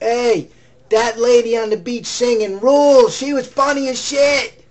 Hey, that lady on the beach singing rules. She was funny as shit.